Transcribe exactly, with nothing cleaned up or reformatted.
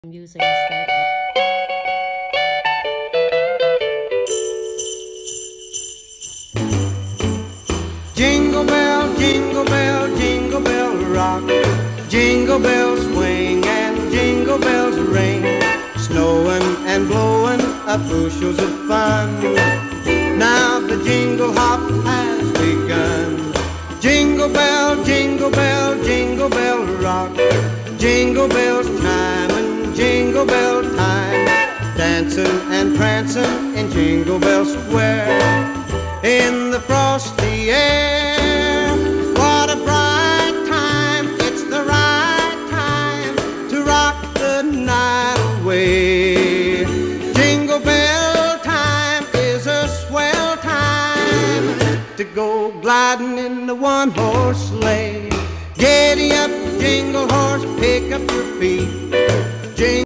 I'm using instead. Jingle bell, jingle bell, jingle bell rock. Jingle bells swing and jingle bells ring. Snowing and blowing up bushels of fun. Now the jingle hop has begun. Jingle bell, jingle bell, jingle bell rock. Jingle bells chime and jingle bell time. Dancing and prancing in Jingle Bell Square. In the frosty air, what a bright time. It's the right time to rock the night away. Jingle bell time is a swell time to go gliding in the one-horse sleigh. Giddy up, jingle horse, pick up your feet. Jingle